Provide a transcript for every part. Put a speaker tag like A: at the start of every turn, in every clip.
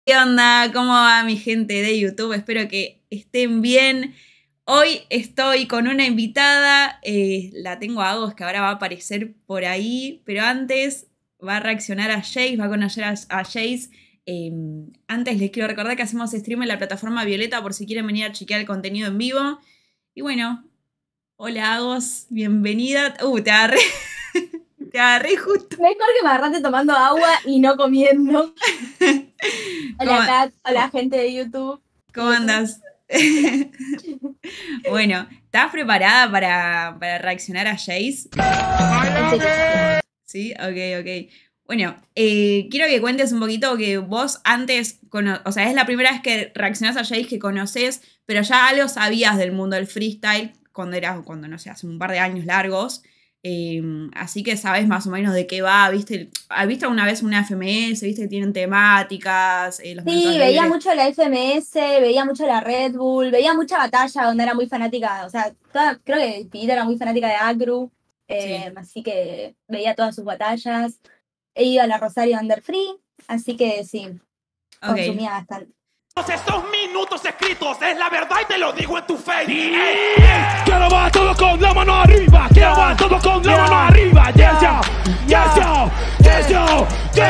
A: ¿Qué onda? ¿Cómo va mi gente de YouTube? Espero que estén bien. Hoy estoy con una invitada, la tengo a Agos, que ahora va a aparecer por ahí, pero antes va a reaccionar a Jace, va a conocer a Jace. Antes les quiero recordar que hacemos stream en la plataforma Violeta por si quieren venir a chequear el contenido en vivo. Y bueno, hola Agos, bienvenida. Te agarré. Te agarré justo.
B: Mejor que me agarraste tomando agua y no comiendo. Hola Kat, hola gente de YouTube.
A: ¿Cómo andas? Bueno, ¿estás preparada para reaccionar a Jace? Sí, ok. Bueno, quiero que cuentes un poquito que vos antes, o sea, es la primera vez que reaccionás a Jace, que conoces, pero ya algo sabías del mundo del freestyle cuando no sé, hace un par de años largos. Así que sabes más o menos de qué va, ¿viste? ¿Has visto alguna vez una FMS? ¿Viste que tienen temáticas?
B: Sí, veía mucho la FMS, veía mucho la Red Bull, veía mucha batalla donde era muy fanática, o sea, creo que Pidita era muy fanática de Acru, sí. Así que veía todas sus batallas, he ido a la Rosario Under Free, así que sí, consumía bastante.
C: Estos minutos escritos es la verdad y te lo digo en tu face. Quiero va todo con la mano arriba. Quiero va todo con la mano arriba. Yes yo.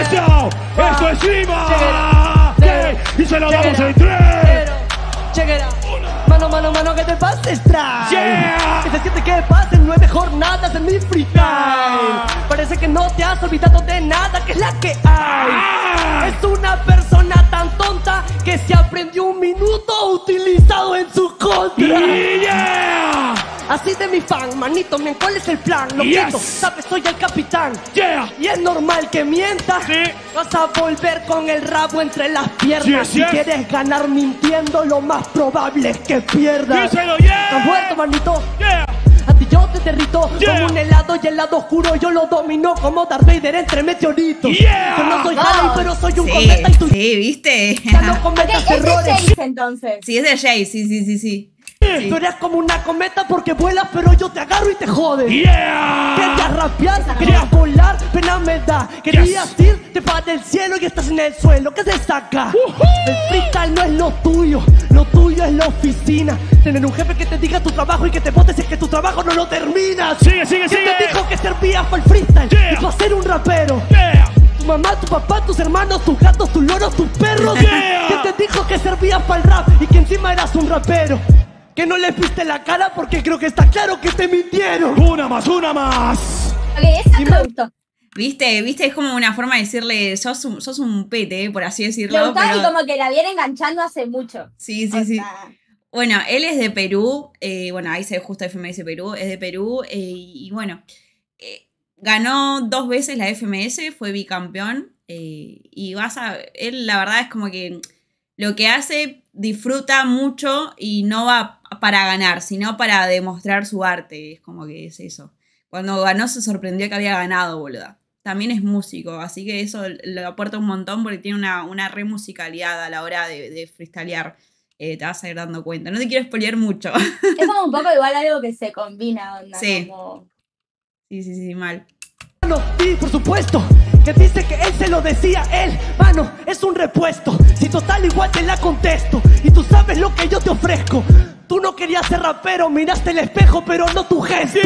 C: Esto es rima. Y se lo damos en 3.
D: Check it out. Mano, que te pases trae.
C: Yeah.
D: Que se siente que pasen 9 jornadas en mi freestyle. Parece que no te has olvidado de nada, que es la que hay. Es una persona tan tonta que se aprendió un minuto utilizado en su contra.
C: Yeah.
D: Así de mi fan, manito, miren cuál es el plan. Lo quito, sabes, soy el capitán. Y es normal que mientas. Vas a volver con el rabo entre las piernas. Si quieres ganar mintiendo, lo más probable es que pierdas. Estás muerto, manito. A ti yo te derrito como un helado y el lado oscuro yo lo domino como Darth Vader entre meteoritos. Yo no soy Halley, pero soy un cometa y tú...
A: Sí, ¿viste?
D: Ya no cometas errores.
B: Es de Jace, entonces.
A: Sí, es de Jace, sí.
D: Tú eres como una cometa porque vuelas, pero yo te agarro y te jodes. Querías rapear, querías volar, pena me da. Querías irte para el cielo y estás en el suelo. ¿Qué se saca? El freestyle no es lo tuyo es la oficina. Tener un jefe que te diga tu trabajo y que te votes es que tu trabajo no lo terminas.
C: Sigue.
D: ¿Quién te dijo que servías para el freestyle y para ser un rapero? Tu mamá, tu papá, tus hermanos, tus gatos, tus loros, tus perros. ¿Quién te dijo que servías para el rap y que encima eras un rapero? Que no le viste la cara porque creo que está claro que te mintieron.
C: Una más.
B: Ok, esa me gustó.
A: ¿Viste? Es como una forma de decirle, sos un pete, por así decirlo.
B: Me gustaba y como que la viene enganchando hace mucho.
A: Sí. Bueno, él es de Perú, bueno, ahí se ve justo FMS Perú, es de Perú, y bueno, ganó 2 veces la FMS, fue bicampeón, y él la verdad es como que lo que hace disfruta mucho y no va para ganar, sino para demostrar su arte, es como que es eso. Cuando ganó se sorprendió que había ganado, boluda. También es músico, así que eso le aporta un montón porque tiene una re musicalidad a la hora de freestylear. Te vas a ir dando cuenta. No te quiero spoilear mucho.
B: Es como un poco igual algo que se combina, onda.
A: Sí.
B: Como...
A: Sí, mal.
D: Sí, por supuesto, que dice que él se lo decía él. Mano, es un repuesto. Si total igual te la contesto. Y tú sabes lo que yo te ofrezco. Tú no querías ser rapero, miraste el espejo, pero no tu gesto.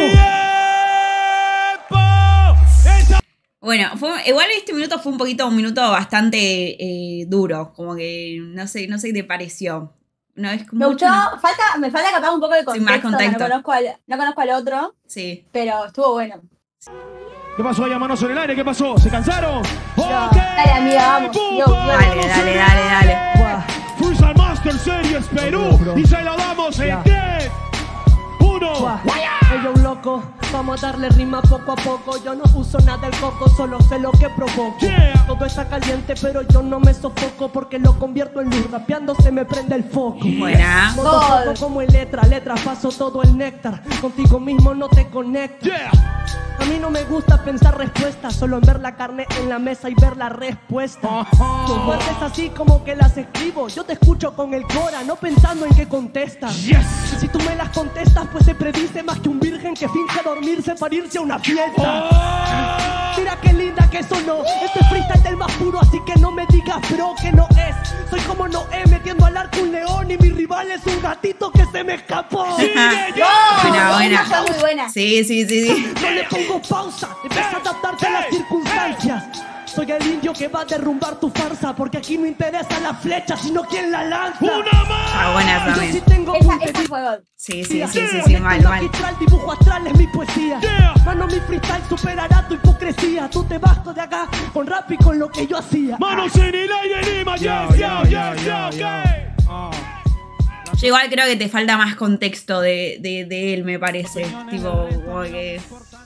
A: Bueno, igual este minuto fue un minuto bastante duro. Como que no sé qué te pareció. No, es como
B: me gustó, me falta capaz un poco de contexto.
A: Sin más contexto.
B: No conozco al otro.
A: Sí.
B: Pero estuvo bueno.
C: ¿Qué pasó? Hay manos en el aire, ¿qué pasó? ¿Se cansaron?
B: Dale, amiga, vamos.
A: Dale.
C: Freestyle Master Series Perú. Y se lo damos en 3, 1.
D: Ella un loco, vamos a darle rima poco a poco. Yo no uso nada del coco, solo sé lo que provoco. Todo está caliente, pero yo no me sofoco porque lo convierto en luz. Rapeando se me prende el foco.
A: Buena.
D: Moto como en letra paso todo el néctar. Contigo mismo no te conectas. A mí no me gusta pensar respuestas, solo en ver la carne en la mesa y ver la respuesta. Tus muertes así como que las escribo. Yo te escucho con el cora, no pensando en qué contestas. Si tú me las contestas, pues se predice más que un virgen que finge dormirse para irse a una fiesta. Mira qué linda que sonó. Este es freestyle del más puro, así que no me digas digas pro que no es. Soy como Noé metiendo al arco un león y mi rival es un gatito que se me escapó.
A: Buena.
B: Está muy buena.
A: Sí.
D: Yo le pongo pausa, empieza a adaptarte a las circunstancias. Soy el indio que va a derrumbar tu farsa, porque aquí no interesa la flecha, sino quien la lanza.
A: Está buena también.
D: Yo sí tengo
B: Esa fue God.
A: Sí, mal.
D: Magistral, dibujo astral es mi poesía. Mano, mi freestyle superará tu hipocresía. Tú te vas de acá con rap y con lo que yo hacía.
C: Manos en el aire, Lima,
A: Yo igual creo que te falta más contexto de él, me parece. Tipo, como que...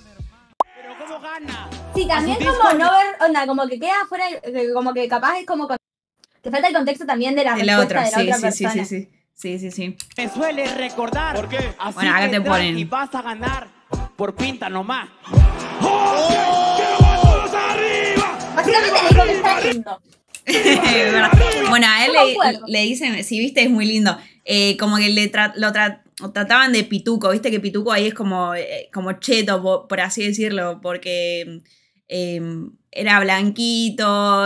B: Sí, también como no ver, onda, como que queda fuera, como que capaz es como te falta el contexto también de la respuesta de la otra persona.
A: Sí.
E: Me suele recordar.
C: ¿Por qué?
E: Así
A: Bueno, acá
E: que
A: te ponen.
E: Y vas a ganar por pinta nomás.
B: Básicamente le digo que está lindo.
A: Bueno, a él
B: Concuerdo.
A: le dicen, si viste, es muy lindo. Como que lo trataban de pituco, viste que pituco ahí es como cheto, por así decirlo, porque era blanquito,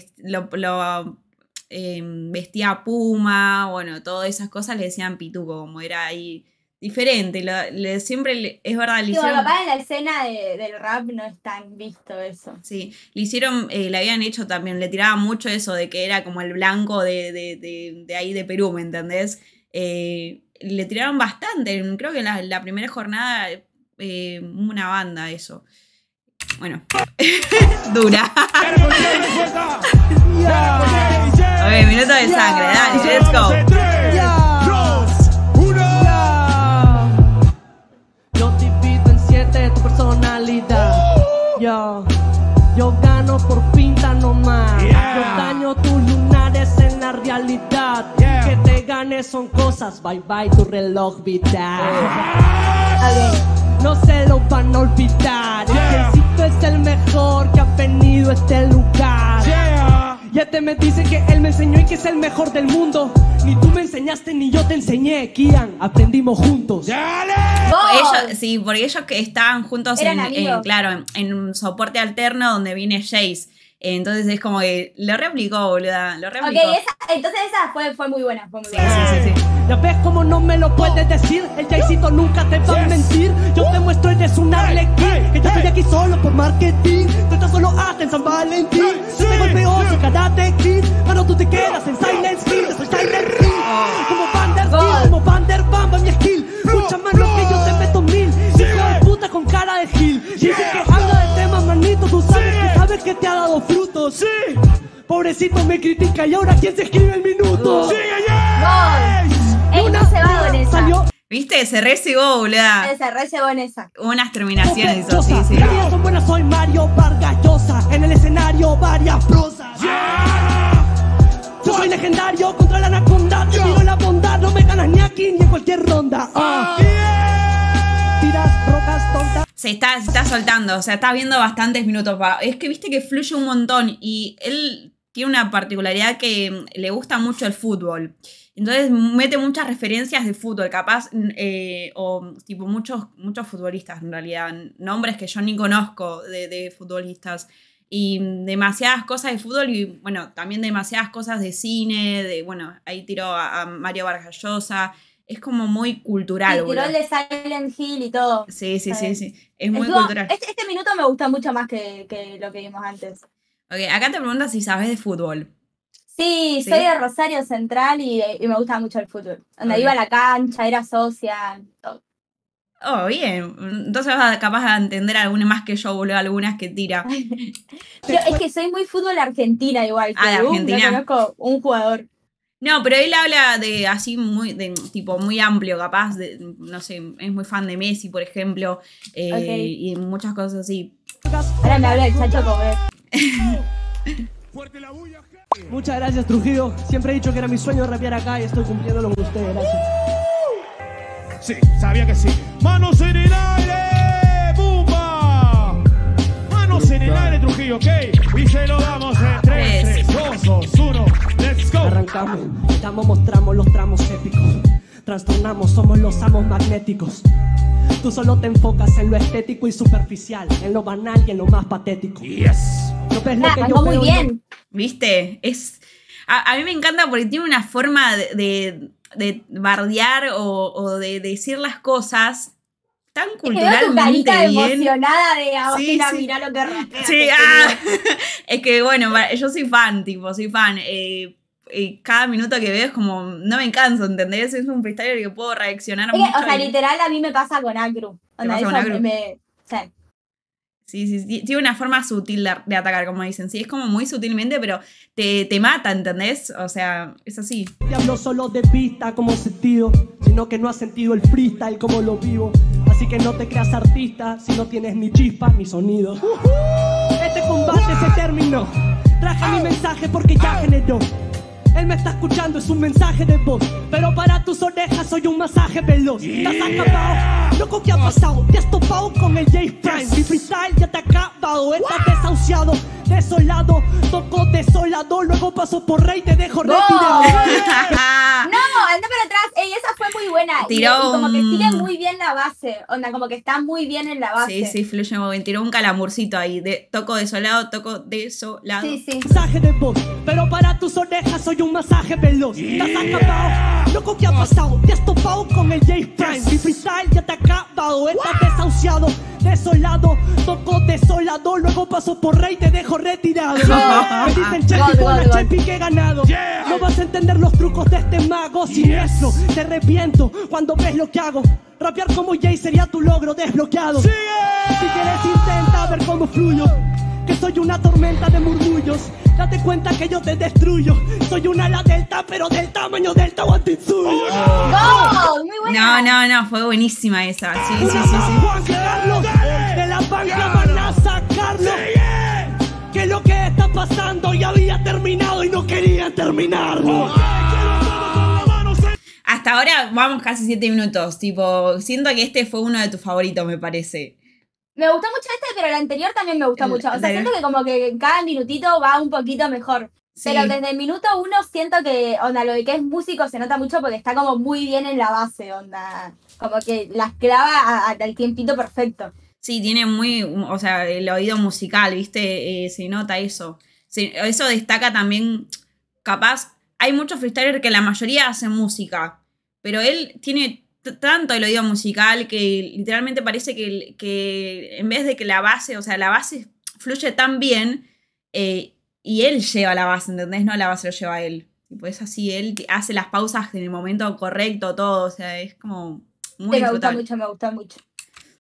A: vestía puma, bueno, todas esas cosas le decían pituco, como era ahí diferente. Siempre, es verdad, le
B: Digo,
A: hicieron...
B: capaz en la escena del rap no es tan visto eso.
A: Sí, le habían hecho también, le tiraban mucho eso de que era como el blanco de ahí de Perú, ¿me entendés? Le tiraron bastante, creo que en la primera jornada una banda eso. Bueno, dura. Ok, minuto de sangre, dale, let's go.
D: Yo divido en 7 tu personalidad. Yo gano por pinta nomás. Yo daño tus lunares en la realidad. Que te ganes son cosas. Bye bye tu reloj vital. No se lo van a olvidar. El Cito es el mejor que ha venido a este lugar. Ya te me dicen que él me enseñó y que es el mejor del mundo. Ni tú me enseñaste ni yo te enseñé, Kian. Aprendimos juntos.
A: Ellos, sí, porque ellos que estaban juntos
B: Eran amigos.
A: claro, en un soporte alterno donde viene Jace. Entonces es como que lo replicó, boluda. Lo replicó.
B: Ok, entonces esa fue muy buena. Fue muy
A: Sí.
D: Ya ves cómo no me lo puedes decir. El Jaycito nunca te va a mentir. Yo te muestro eres un arlequín. Que yo estoy aquí solo por marketing. Tú estás solo hasta en San Valentín. Yo te golpeo su Karate Kid. Pero tú te quedas en Silent Hill. Yo soy Silent Hill. Como Vanderbilt, como Vanderbamba mi skill. Mucha más lo que yo te meto 1000. Hijo de puta con cara de Gil. Dice que habla de temas, manito. Tú sabes que te ha dado frutos. Sí. Pobrecito me critica y ahora quién se escribe el minuto.
B: Ey, no se va con esa.
D: Salió.
A: ¿Viste? Se recibó, boluda.
B: Se recebó en esa.
A: Unas terminaciones hizo,
D: Sospechosa.
A: sí.
D: Las días son buenas, soy Mario Vargas Llosa. En el escenario varias prosas. Yo soy legendario contra la anaconda. Te tiro la bondad, no me ganas ni aquí ni en cualquier ronda. Tiras rocas tontas.
A: Se está soltando, o sea, está viendo bastantes minutos. Es que viste que fluye un montón y él tiene una particularidad que le gusta mucho el fútbol. Entonces mete muchas referencias de fútbol, capaz, o tipo muchos futbolistas en realidad, nombres que yo ni conozco de futbolistas. Y demasiadas cosas de fútbol y, bueno, también demasiadas cosas de cine, bueno, ahí tiró a Mario Vargas Llosa. Es como muy cultural,
B: Sí, tiró el de Silent Hill y todo.
A: Sí. Es muy cultural.
B: Este minuto me gusta mucho más que lo que vimos antes.
A: Ok, acá te preguntas si sabes de fútbol.
B: Sí,
A: ¿Sí?
B: soy de Rosario Central y me gusta mucho el fútbol. Donde
A: Ok.
B: iba a la cancha, era socia, todo.
A: Oh, bien. Entonces vas capaz de entender algunas más que yo, boludo, algunas que tira.
B: Es que soy muy fútbol argentina igual.
A: Ah, de
B: Perú,
A: Argentina.
B: No conozco un jugador.
A: No, pero él habla de así tipo muy amplio, capaz, no sé, es muy fan de Messi, por ejemplo, y muchas cosas así.
B: Ahora me habla el Chacho Comer.
D: Muchas gracias, Trujillo. Siempre he dicho que era mi sueño rapear acá y estoy cumpliéndolo con ustedes. Gracias.
C: Sí, sabía que sí. Manos en el aire, ¡bumba! Manos en el aire, Trujillo, ¿ok? Y se lo damos en 3, 2, 1, let's go.
D: Arrancamos, mostramos los tramos épicos. Trastornamos, somos los amos magnéticos. Tú solo te enfocas en lo estético y superficial, en lo banal y en lo más patético.
C: Yes.
D: No ves lo que yo
B: Arrancó muy
D: veo,
B: bien.
A: ¿Viste? A mí me encanta porque tiene una forma de bardear o de decir las cosas tan culturalmente
B: carita
A: bien.
B: Emocionada de Agostina,
A: Sí, sí.
B: mirá lo que rapea.
A: Sí, es que bueno, yo soy fan, soy fan. Cada minuto que veo es como, no me canso, ¿entendés? Es un freestyler que puedo reaccionar mucho.
B: O sea, literal a mí me pasa con Agru.
A: ¿Te pasa con Agru?
B: Sí.
A: Sí, tiene una forma sutil de atacar, como dicen. Sí, es como muy sutilmente, pero te mata, ¿entendés? O sea, es así.
D: Te hablo solo de vista como sentido, sino que no has sentido el freestyle como lo vivo. Así que no te creas artista si no tienes ni chispa ni sonido. Este combate se terminó. Traje mi mensaje porque ya generó. Él me está escuchando, es un mensaje de voz. Pero para tus orejas soy un masaje veloz. ¿Te has acabado? Loco, ¿qué ha pasado? Te has topado con el J-Prime. Mi freestyle ya te ha acabado. Estás desahuciado, desolado. Toco desolado, luego paso por rey, te dejo retirado.
B: No, anda para atrás. Ey, esa fue muy buena. Y como que sigue muy bien la base. Onda, como que está muy bien en la base.
A: Sí, fluye muy bien. Tiró un calamurcito ahí. Toco desolado, toco desolado.
B: Sí.
D: Mensaje de voz, pero para tus orejas soy un masaje veloz. ¿Te has acabado? Loco, ¿qué ha pasado? Te has topado con el J-Prime. Mi freestyle ya te ha acabado. Estás desahuciado, desolado. Toco desolado, luego paso por rey, te dejo retirado. Me dicen Chepi por la Chepi que he ganado. No vas a entender los trucos de este mago. Sin eso te reviento cuando ves lo que hago. Rapear como Jay sería tu logro desbloqueado. Si quieres intenta ver cómo fluyo, que soy una tormenta de murmullos. Date cuenta que yo te destruyo. Soy una ala delta, pero del tamaño del Tahuantinsuyo.
B: ¡No! Muy buena.
A: No, fue buenísima esa. Sí.
D: Juan Carlos, de la banca van a sacarlo. Que lo que está pasando ya había terminado y no querían terminarlo.
A: Hasta ahora vamos casi 7 minutos. Siento que este fue uno de tus favoritos, me parece.
B: Me gustó mucho este, pero el anterior también me gustó mucho. O sea, siento que como que cada minutito va un poquito mejor. Sí. Pero desde el minuto 1 siento que, onda, lo de que es músico se nota mucho porque está como muy bien en la base, onda. Como que las clava al tiempito perfecto.
A: Sí, tiene o sea, el oído musical, ¿viste? Se nota eso. Eso destaca también, capaz, hay muchos freestylers que la mayoría hacen música, pero él tiene tanto el oído musical que literalmente parece que en vez de que la base fluye tan bien, y él lleva la base, ¿entendés? No la base lo lleva él. Pues así, él hace las pausas en el momento correcto, todo, o sea, es como muy disfrutable.
B: Me gusta mucho.